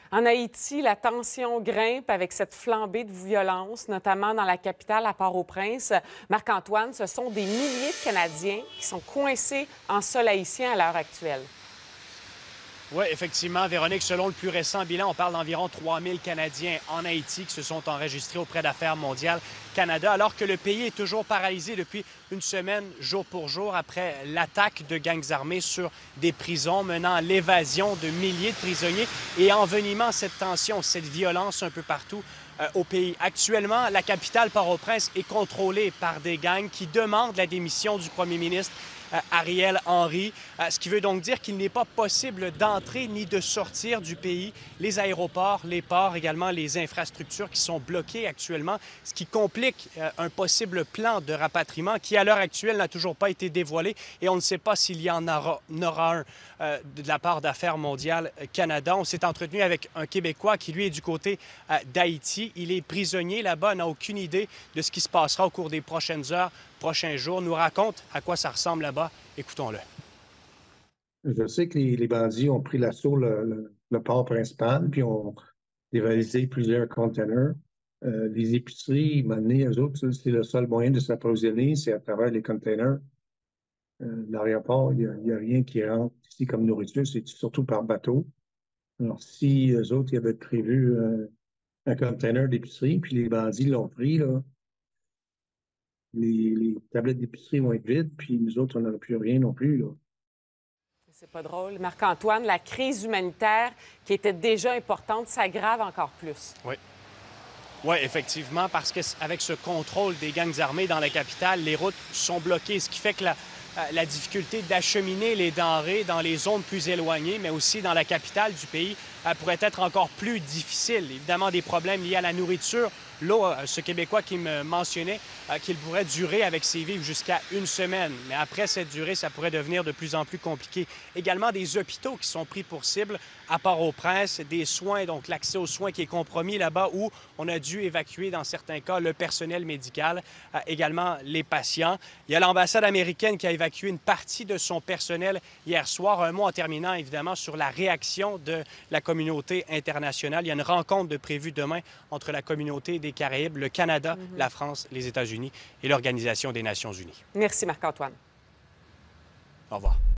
En Haïti, la tension grimpe avec cette flambée de violence, notamment dans la capitale, à Port-au-Prince. Marc-Antoine, ce sont des milliers de Canadiens qui sont coincés en sol haïtien à l'heure actuelle. Oui, effectivement, Véronique, selon le plus récent bilan, on parle d'environ 3000 Canadiens en Haïti qui se sont enregistrés auprès d'Affaires mondiales Canada, alors que le pays est toujours paralysé depuis une semaine, jour pour jour, après l'attaque de gangs armés sur des prisons, menant à l'évasion de milliers de prisonniers et envenimant cette tension, cette violence un peu partout au pays. Actuellement, la capitale, Port-au-Prince, est contrôlée par des gangs qui demandent la démission du premier ministre Ariel Henry, ce qui veut donc dire qu'il n'est pas possible d'entrer ni de sortir du pays. Les aéroports, les ports, également les infrastructures qui sont bloquées actuellement, ce qui complique un possible plan de rapatriement qui, à l'heure actuelle, n'a toujours pas été dévoilé et on ne sait pas s'il y en aura un de la part d'Affaires mondiales Canada. On s'est entretenu avec un Québécois qui, lui, est du côté d'Haïti. Il est prisonnier là-bas, n'a aucune idée de ce qui se passera au cours des prochaines heures, prochains jours, nous raconte à quoi ça ressemble là-bas. Écoutons-le. Je sais que les bandits ont pris l'assaut le port principal, puis ont dévalisé plusieurs containers. Les épiceries, maintenant, eux autres, c'est le seul moyen de s'approvisionner, c'est à travers les containers. L'aéroport, il n'y a rien qui rentre ici comme nourriture, c'est surtout par bateau. Alors, si eux autres, ils avaient prévu un container d'épicerie, puis les bandits l'ont pris, là, les tablettes d'épicerie vont être vides, puis nous autres, on n'aura plus rien non plus, là. C'est pas drôle. Marc-Antoine, la crise humanitaire qui était déjà importante s'aggrave encore plus. Oui. Oui, effectivement, parce qu'avec ce contrôle des gangs armés dans la capitale, les routes sont bloquées, ce qui fait que la difficulté d'acheminer les denrées dans les zones plus éloignées, mais aussi dans la capitale du pays, pourrait être encore plus difficile. Évidemment, des problèmes liés à la nourriture. L'eau, ce Québécois qui me mentionnait qu'il pourrait durer avec ses vivres jusqu'à une semaine. Mais après cette durée, ça pourrait devenir de plus en plus compliqué. Également, des hôpitaux qui sont pris pour cible à Port-au-Prince, des soins, donc l'accès aux soins qui est compromis là-bas où on a dû évacuer, dans certains cas, le personnel médical, également les patients. Il y a l'ambassade américaine qui a évacué une partie de son personnel hier soir. Un mot en terminant, évidemment, sur la réaction de la communauté internationale. Il y a une rencontre de prévue demain entre la communauté des Caraïbes, le Canada, la France, les États-Unis et l'Organisation des Nations unies. Merci, Marc-Antoine. Au revoir.